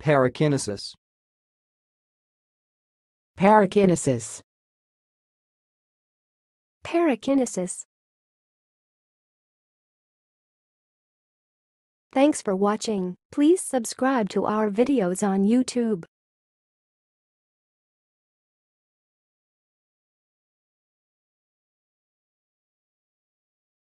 Parakinesis. Parakinesis. Parakinesis. Thanks for watching. Please subscribe to our videos on YouTube.